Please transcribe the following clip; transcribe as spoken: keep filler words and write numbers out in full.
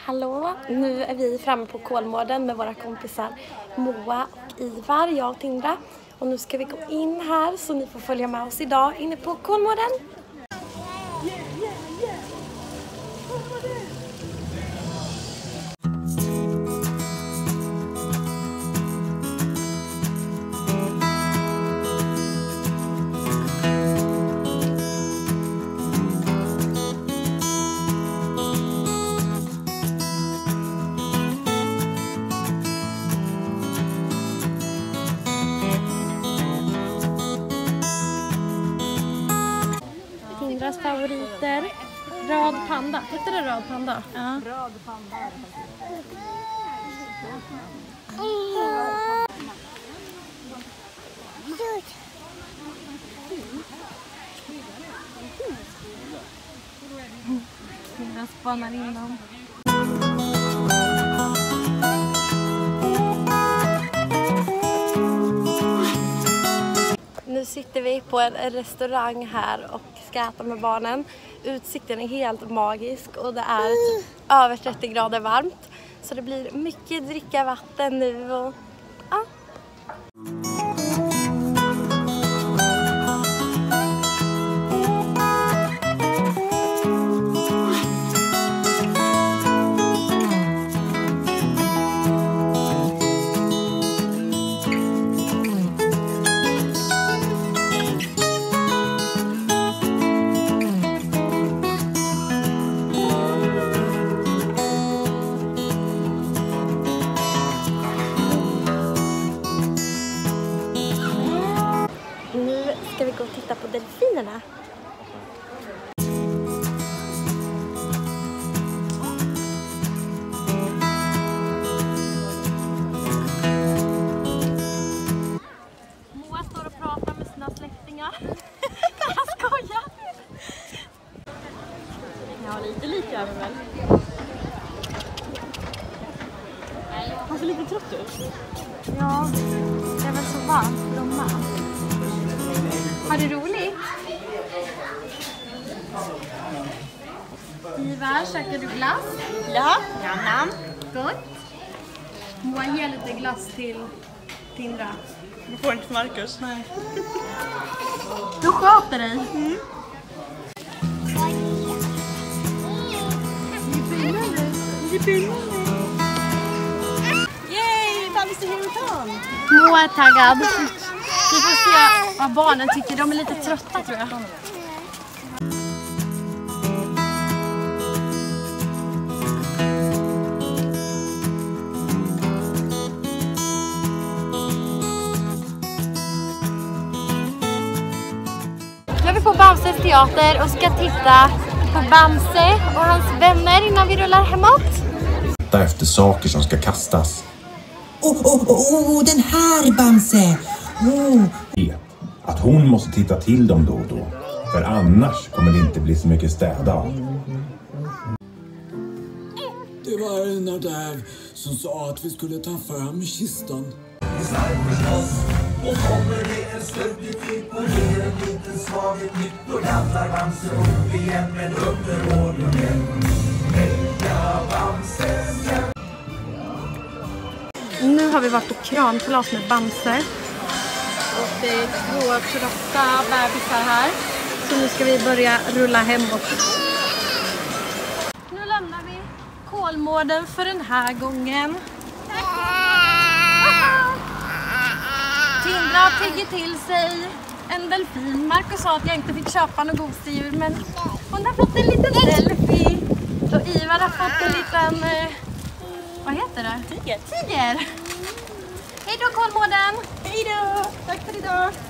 Hallå, nu är vi framme på Kolmården med våra kompisar Moa och Ivar, jag och Tindra. Och nu ska vi gå in här så ni får följa med oss idag inne på Kolmården. Tindras favoriter. Röd panda. Heter det röd panda? Ja. Röd panda är det faktiskt. Tindra spanar in dem. Nu sitter vi på en restaurang här och ska äta med barnen. Utsikten är helt magisk och det är typ över trettio grader varmt. Så det blir mycket dricka vatten nu och ja. Ska vi gå och titta på delfinerna? Moa står och pratar med sina släktingar. Jag skojar! Ja, lite lika över väl. Han ser lite trött ut. Ja, det är väl så varmt för de med. Har du roligt? Ivar, käkar du glass? Ja, namn. Gott. Moa ger lite glass till Tindra. Du får inte för Marcus. Nej. Du sköter dig. Mm. Yay, Bamse Hilton. Moa är taggad. Vi får se vad barnen tycker. De är lite trötta tror jag. Nu är vi på Bamses teater och ska titta på Bamse och hans vänner innan vi rullar hemåt. Titta efter saker som ska kastas. Åh, oh, oh, oh, den här Bamse! Oh. Att hon måste titta till dem då och då. För annars kommer det inte bli så mycket städa. Det var en av där som sa att vi skulle ta fram kistan. Vi snarkar förstås och kommer det en stöddig typ och ger en liten svaghet nytt. Då ramlar Bamse upp igen med underordningen. Heja Bamse! Nu har vi varit på kramkalas med Bamse. Och det är två trötta bebisar här. Så nu ska vi börja rulla hemåt. Nu lämnar vi Kolmården för den här gången. Tindra tigger till sig en delfin. Marcus sa att jag inte fick köpa något gosedjur, men hon har fått en liten delfi. Och Ivar har fått en liten... Vad heter det? Tiger. Tiger! Hej då Kolmården! Hej då! Tack för idag!